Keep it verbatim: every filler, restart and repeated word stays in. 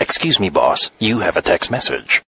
Excuse me, boss. You have a text message.